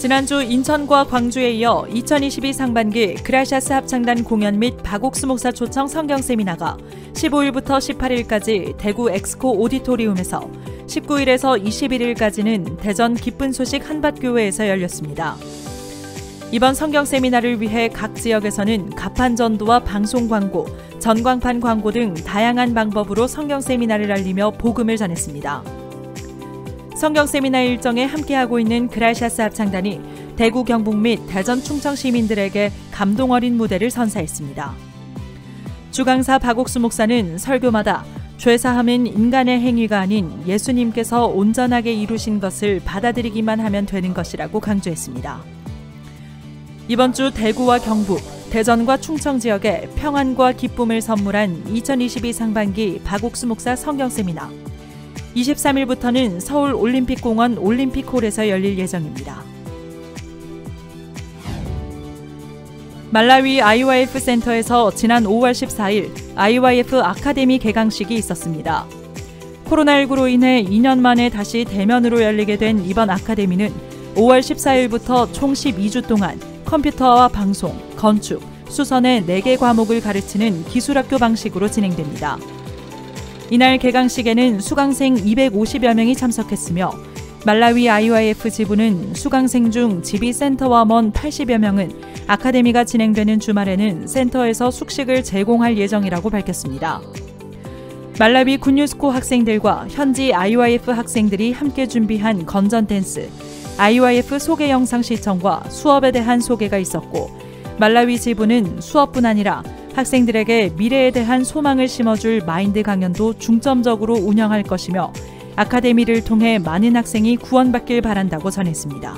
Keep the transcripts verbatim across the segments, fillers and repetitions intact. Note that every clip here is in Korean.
지난주 인천과 광주에 이어 이천이십이 상반기 그라시아스 합창단 공연 및 박옥수 목사 초청 성경 세미나가 십오일부터 십팔일까지 대구 엑스코 오디토리움에서, 십구일에서 이십일일까지는 대전 기쁜 소식 한밭교회에서 열렸습니다. 이번 성경 세미나를 위해 각 지역에서는 가판 전도와 방송 광고, 전광판 광고 등 다양한 방법으로 성경 세미나를 알리며 복음을 전했습니다. 성경 세미나 일정에 함께하고 있는 그라시아스 합창단이 대구 경북 및 대전 충청 시민들에게 감동 어린 무대를 선사했습니다. 주강사 박옥수 목사는 설교마다 죄사함은 인간의 행위가 아닌 예수님께서 온전하게 이루신 것을 받아들이기만 하면 되는 것이라고 강조했습니다. 이번 주 대구와 경북, 대전과 충청 지역에 평안과 기쁨을 선물한 이천이십이 상반기 박옥수 목사 성경 세미나. 이십삼일부터는 서울 올림픽공원 올림픽홀에서 열릴 예정입니다. 말라위 아이와이에프 센터에서 지난 오월 십사일 아이와이에프 아카데미 개강식이 있었습니다. 코로나십구로 인해 이 년 만에 다시 대면으로 열리게 된 이번 아카데미는 오월 십사일부터 총 십이주 동안 컴퓨터와 방송, 건축, 수선의 네 개 과목을 가르치는 기술학교 방식으로 진행됩니다. 이날 개강식에는 수강생 이백오십여 명이 참석했으며, 말라위 아이와이에프 지부는 수강생 중 집이 센터와 먼 팔십여 명은 아카데미가 진행되는 주말에는 센터에서 숙식을 제공할 예정이라고 밝혔습니다. 말라위 굿뉴스코 학생들과 현지 아이와이에프 학생들이 함께 준비한 건전 댄스, 아이와이에프 소개 영상 시청과 수업에 대한 소개가 있었고, 말라위 지부는 수업뿐 아니라 학생들에게 미래에 대한 소망을 심어줄 마인드 강연도 중점적으로 운영할 것이며, 아카데미를 통해 많은 학생이 구원받길 바란다고 전했습니다.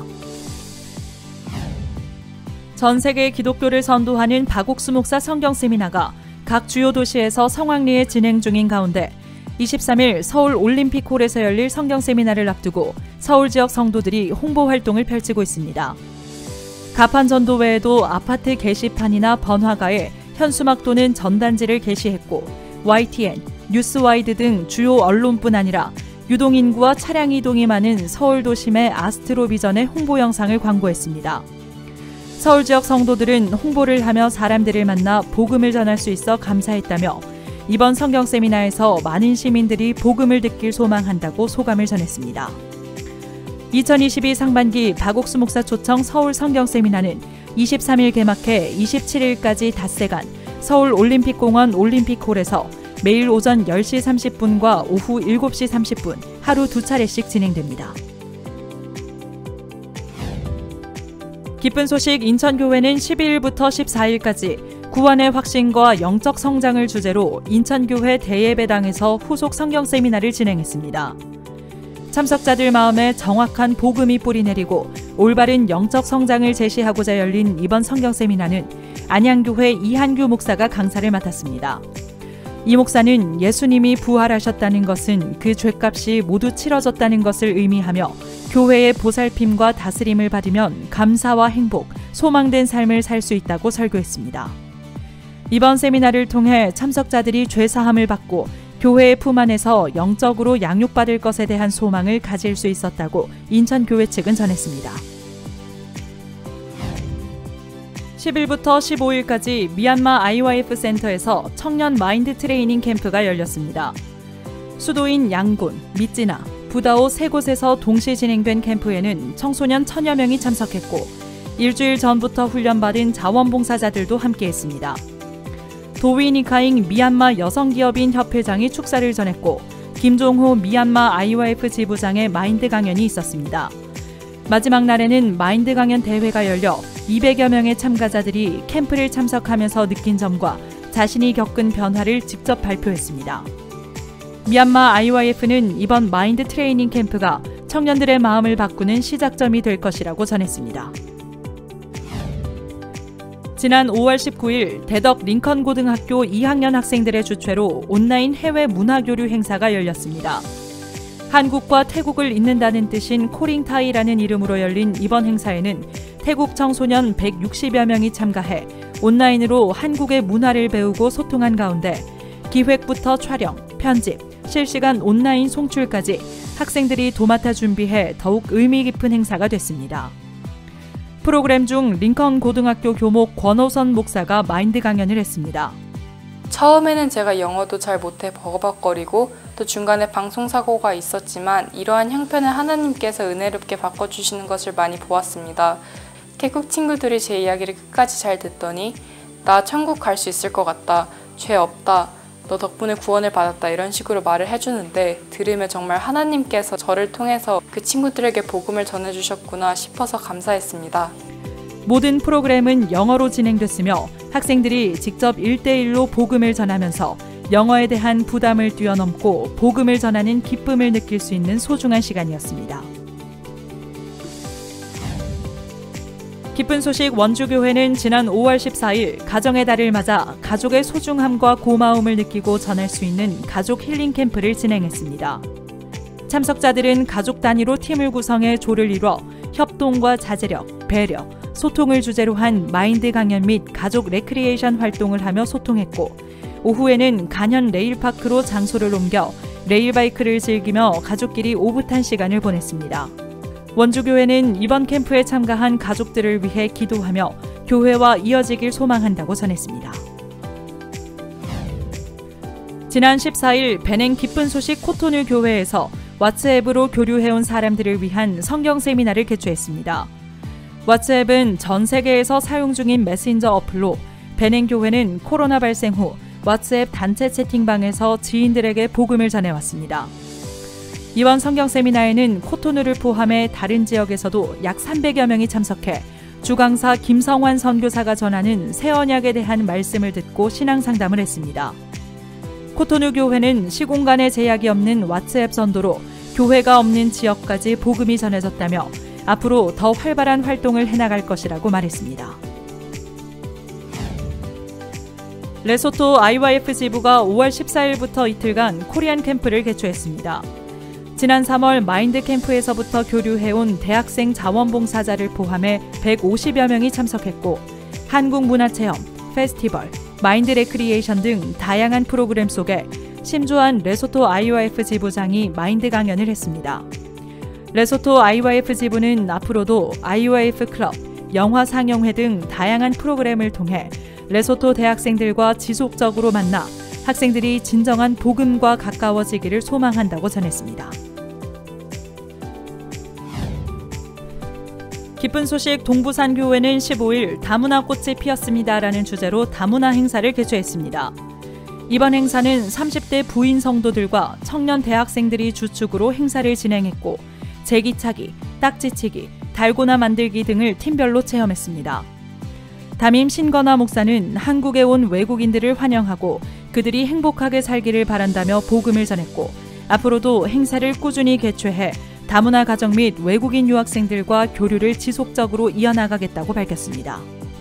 전 세계 기독교를 선도하는 박옥수 목사 성경 세미나가 각 주요 도시에서 성황리에 진행 중인 가운데, 이십삼일 서울 올림픽홀에서 열릴 성경 세미나를 앞두고 서울 지역 성도들이 홍보 활동을 펼치고 있습니다. 가판 전도 외에도 아파트 게시판이나 번화가에 현수막 또는 전단지를 게시했고, 와이티엔, 뉴스와이드 등 주요 언론뿐 아니라 유동인구와 차량 이동이 많은 서울 도심의 아스트로비전의 홍보 영상을 광고했습니다. 서울 지역 성도들은 홍보를 하며 사람들을 만나 복음을 전할 수 있어 감사했다며, 이번 성경 세미나에서 많은 시민들이 복음을 듣길 소망한다고 소감을 전했습니다. 이천이십이 상반기 박옥수 목사 초청 서울 성경 세미나는 이십삼일 개막해 이십칠일까지 닷새간 서울 올림픽공원 올림픽홀에서 매일 오전 열시 삼십분과 오후 일곱시 삼십분 하루 두 차례씩 진행됩니다. 기쁜 소식 인천교회는 십이일부터 십사일까지 구원의 확신과 영적 성장을 주제로 인천교회 대예배당에서 후속 성경 세미나를 진행했습니다. 참석자들 마음에 정확한 복음이 뿌리내리고 올바른 영적 성장을 제시하고자 열린 이번 성경 세미나는 안양교회 이한규 목사가 강사를 맡았습니다. 이 목사는 예수님이 부활하셨다는 것은 그 죄값이 모두 치러졌다는 것을 의미하며, 교회의 보살핌과 다스림을 받으면 감사와 행복, 소망된 삶을 살 수 있다고 설교했습니다. 이번 세미나를 통해 참석자들이 죄사함을 받고 교회의 품 안에서 영적으로 양육받을 것에 대한 소망을 가질 수 있었다고 인천교회 측은 전했습니다. 십일부터 십오일까지 미얀마 아이와이에프 센터에서 청년 마인드 트레이닝 캠프가 열렸습니다. 수도인 양곤, 미찌나, 부다오 세 곳에서 동시 진행된 캠프에는 청소년 천여 명이 참석했고, 일주일 전부터 훈련받은 자원봉사자들도 함께했습니다. 도위니카잉 미얀마 여성기업인 협회장이 축사를 전했고, 김종호 미얀마 아이와이에프 지부장의 마인드 강연이 있었습니다. 마지막 날에는 마인드 강연 대회가 열려 이백여 명의 참가자들이 캠프를 참석하면서 느낀 점과 자신이 겪은 변화를 직접 발표했습니다. 미얀마 아이와이에프는 이번 마인드 트레이닝 캠프가 청년들의 마음을 바꾸는 시작점이 될 것이라고 전했습니다. 지난 오월 십구일 대덕 링컨 고등학교 이 학년 학생들의 주최로 온라인 해외 문화교류 행사가 열렸습니다. 한국과 태국을 잇는다는 뜻인 코링타이라는 이름으로 열린 이번 행사에는 태국 청소년 백육십여 명이 참가해 온라인으로 한국의 문화를 배우고 소통한 가운데 기획부터 촬영, 편집, 실시간 온라인 송출까지 학생들이 도맡아 준비해 더욱 의미 깊은 행사가 됐습니다. 프로그램 중 링컨 고등학교 교목 권호선 목사가 마인드 강연을 했습니다. 처음에는 제가 영어도 잘 못해 버벅거리고 또 중간에 방송사고가 있었지만 이러한 형편을 하나님께서 은혜롭게 바꿔주시는 것을 많이 보았습니다. 태국 친구들이 제 이야기를 끝까지 잘 듣더니 나 천국 갈 수 있을 것 같다, 죄 없다, 너 덕분에 구원을 받았다 이런 식으로 말을 해주는데 들으면 정말 하나님께서 저를 통해서 그 친구들에게 복음을 전해주셨구나 싶어서 감사했습니다. 모든 프로그램은 영어로 진행됐으며 학생들이 직접 일 대일로 복음을 전하면서 영어에 대한 부담을 뛰어넘고 복음을 전하는 기쁨을 느낄 수 있는 소중한 시간이었습니다. 기쁜 소식 원주교회는 지난 오월 십사일 가정의 달을 맞아 가족의 소중함과 고마움을 느끼고 전할 수 있는 가족 힐링 캠프를 진행했습니다. 참석자들은 가족 단위로 팀을 구성해 조를 이뤄 협동과 자제력, 배려, 소통을 주제로 한 마인드 강연 및 가족 레크리에이션 활동을 하며 소통했고 오후에는 간현 레일파크로 장소를 옮겨 레일바이크를 즐기며 가족끼리 오붓한 시간을 보냈습니다. 원주교회는 이번 캠프에 참가한 가족들을 위해 기도하며 교회와 이어지길 소망한다고 전했습니다. 지난 십사일 베냉 기쁜 소식 코토누 교회에서 왓츠앱으로 교류해온 사람들을 위한 성경 세미나를 개최했습니다. 왓츠앱은 전 세계에서 사용 중인 메신저 어플로 베냉 교회는 코로나 발생 후 왓츠앱 단체 채팅방에서 지인들에게 복음을 전해왔습니다. 이번 성경 세미나에는 코토누를 포함해 다른 지역에서도 약 삼백여 명이 참석해 주강사 김성환 선교사가 전하는 새 언약에 대한 말씀을 듣고 신앙 상담을 했습니다. 코토누 교회는 시공간의 제약이 없는 왓츠앱 선도로 교회가 없는 지역까지 복음이 전해졌다며 앞으로 더 활발한 활동을 해나갈 것이라고 말했습니다. 레소토 아이와이에프 지부가 오월 십사일부터 이틀간 코리안 캠프를 개최했습니다. 지난 삼월 마인드 캠프에서부터 교류해온 대학생 자원봉사자를 포함해 백오십여 명이 참석했고 한국 문화체험, 페스티벌, 마인드 레크리에이션 등 다양한 프로그램 속에 심주한 레소토 아이와이에프 지부장이 마인드 강연을 했습니다. 레소토 아이와이에프 지부는 앞으로도 아이와이에프 클럽, 영화 상영회 등 다양한 프로그램을 통해 레소토 대학생들과 지속적으로 만나 학생들이 진정한 복음과 가까워지기를 소망한다고 전했습니다. 기쁜 소식 동부산교회는 십오일 다문화 꽃이 피었습니다라는 주제로 다문화 행사를 개최했습니다. 이번 행사는 삼십 대 부인 성도들과 청년 대학생들이 주축으로 행사를 진행했고 제기차기, 딱지치기, 달고나 만들기 등을 팀별로 체험했습니다. 담임 신건화 목사는 한국에 온 외국인들을 환영하고 그들이 행복하게 살기를 바란다며 복음을 전했고 앞으로도 행사를 꾸준히 개최해 다문화 가정 및 외국인 유학생들과 교류를 지속적으로 이어나가겠다고 밝혔습니다.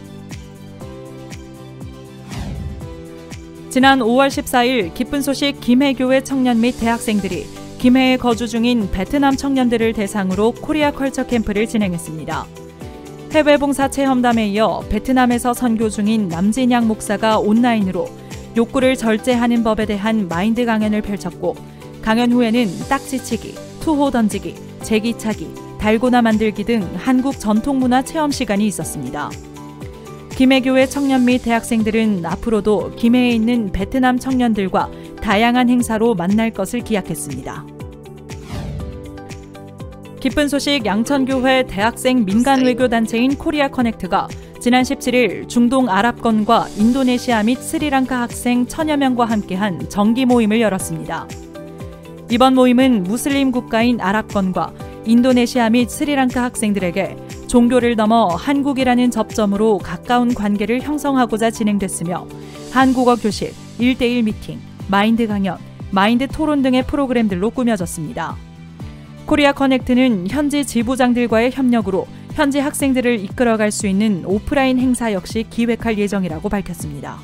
지난 오월 십사일 기쁜 소식 김해교회 청년 및 대학생들이 김해에 거주 중인 베트남 청년들을 대상으로 코리아 컬처 캠프를 진행했습니다. 해외 봉사 체험담에 이어 베트남에서 선교 중인 남진양 목사가 온라인으로 욕구를 절제하는 법에 대한 마인드 강연을 펼쳤고 강연 후에는 딱지치기, 투호 던지기, 제기차기, 달고나 만들기 등 한국 전통문화 체험 시간이 있었습니다. 김해교회 청년 및 대학생들은 앞으로도 김해에 있는 베트남 청년들과 다양한 행사로 만날 것을 기약했습니다. 기쁜 소식 양천교회 대학생 민간 외교 단체인 코리아 커넥트가 지난 십칠일 중동 아랍권과 인도네시아 및 스리랑카 학생 천여 명과 함께한 정기 모임을 열었습니다. 이번 모임은 무슬림 국가인 아랍권과 인도네시아 및 스리랑카 학생들에게 종교를 넘어 한국이라는 접점으로 가까운 관계를 형성하고자 진행됐으며 한국어 교실, 일 대일 미팅, 마인드 강연, 마인드 토론 등의 프로그램들로 꾸며졌습니다. 코리아 커넥트는 현지 지부장들과의 협력으로 현지 학생들을 이끌어갈 수 있는 오프라인 행사 역시 기획할 예정이라고 밝혔습니다.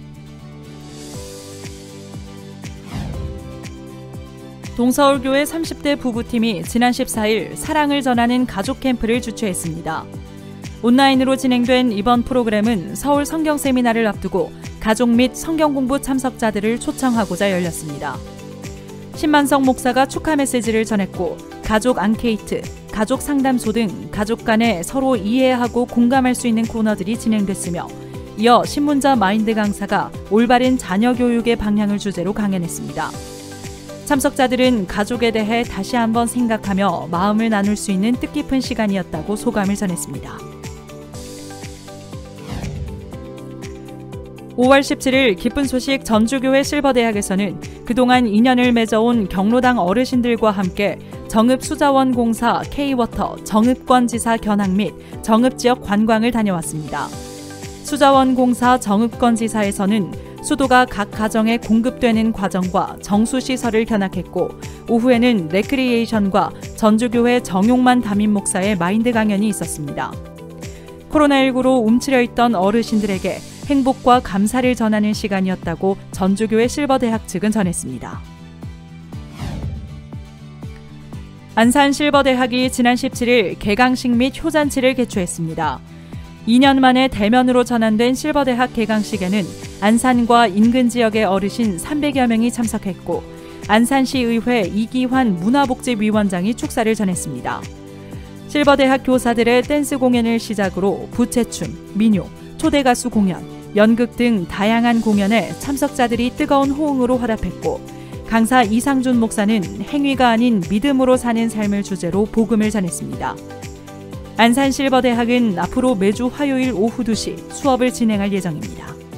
동서울교회 삼십 대 부부팀이 지난 십사일 사랑을 전하는 가족 캠프를 주최했습니다. 온라인으로 진행된 이번 프로그램은 서울 성경 세미나를 앞두고 가족 및 성경 공부 참석자들을 초청하고자 열렸습니다. 신만성 목사가 축하 메시지를 전했고 가족 앙케이트, 가족 상담소 등 가족 간에 서로 이해하고 공감할 수 있는 코너들이 진행됐으며 이어 신문자 마인드 강사가 올바른 자녀 교육의 방향을 주제로 강연했습니다. 참석자들은 가족에 대해 다시 한번 생각하며 마음을 나눌 수 있는 뜻깊은 시간이었다고 소감을 전했습니다. 오월 십칠일 기쁜 소식 전주교회 실버대학에서는 그동안 인연을 맺어온 경로당 어르신들과 함께 정읍수자원공사 K워터 정읍권지사 견학 및 정읍지역 관광을 다녀왔습니다. 수자원공사 정읍권지사에서는 수도가 각 가정에 공급되는 과정과 정수시설을 견학했고 오후에는 레크리에이션과 전주교회 정용만 담임 목사의 마인드 강연이 있었습니다. 코로나십구로 움츠려 있던 어르신들에게 행복과 감사를 전하는 시간이었다고 전주교회 실버대학 측은 전했습니다. 안산 실버대학이 지난 십칠일 개강식 및 효잔치를 개최했습니다. 이 년 만에 대면으로 전환된 실버대학 개강식에는 안산과 인근 지역의 어르신 삼백여 명이 참석했고 안산시의회 이기환 문화복지위원장이 축사를 전했습니다. 실버대학 교사들의 댄스 공연을 시작으로 부채춤, 민요, 초대가수 공연, 연극 등 다양한 공연에 참석자들이 뜨거운 호응으로 화답했고 강사 이상준 목사는 행위가 아닌 믿음으로 사는 삶을 주제로 복음을 전했습니다. 안산 실버대학은 앞으로 매주 화요일 오후 두 시 수업을 진행할 예정입니다.